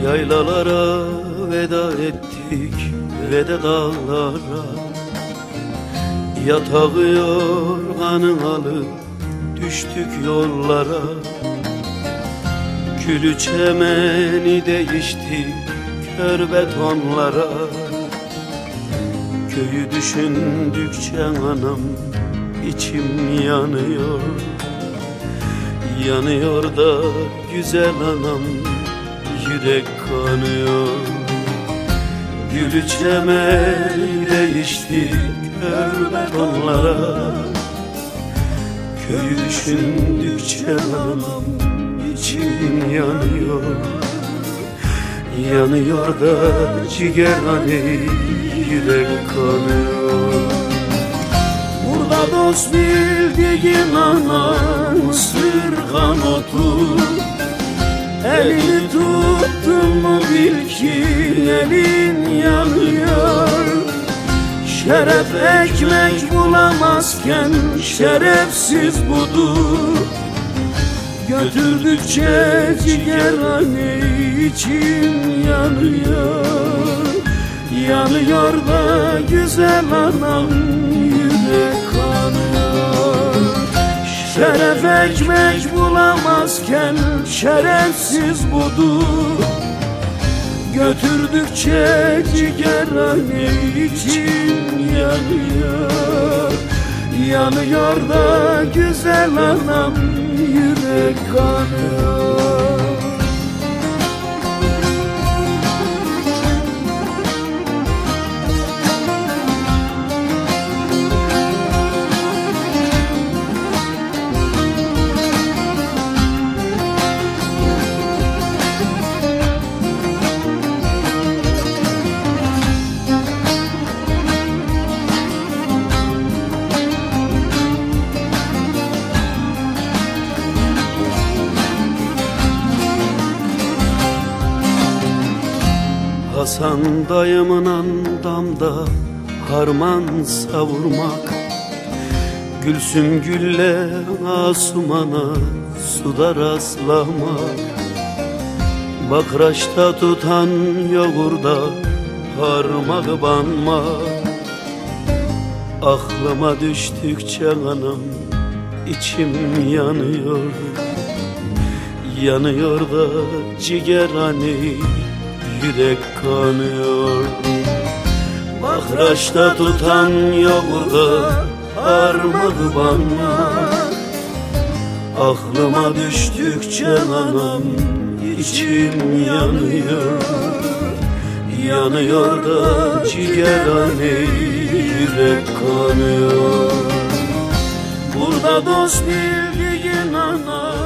Yaylalara veda ettik ve de dağlara, yatağı yorganı alıp düştük yollara. Külü çemeni değiştik kör betonlara. Köyü düşündükçe anam içim yanıyor. Yanıyor da güzel anam, yürek kanıyor. Gülü çemeni değiştik kör betonlara. Köyü düşündükçe anam içim yanıyor. Yanıyor da ciğerhane, yürek kanıyor. Burada dost bildiğin anan ısırgan otu. Elini tuttun mu bil ki elin yanıyor. Şeref ekmek bulamazken şerefsiz budur. Götürdükçe ciğerhane içim yanıyor. Yanıyor da güzel anam, yürek kanıyor. Şeref ekmek bulamazken şerefsiz budur. Götürdükçe ciğerhane içim yanıyor. Yanıyor da güzel anam, yürek kanıyor. Hasan dayımın andamda harman savurmak, Gülsüm gülle Asuman'a suda rastlamak. Bakraçta tutan yoğurda parmak banmak. Aklıma düştükçe anam içim yanıyor. Yanıyor da ciğerhane, yürek kanıyor. Bakraçta tutan yoğurda parmak banmak. Aklıma düştükçe anam içim yanıyor. Yanıyor da ciğerhane, yürek kanıyor. Burada dost bildiğin anam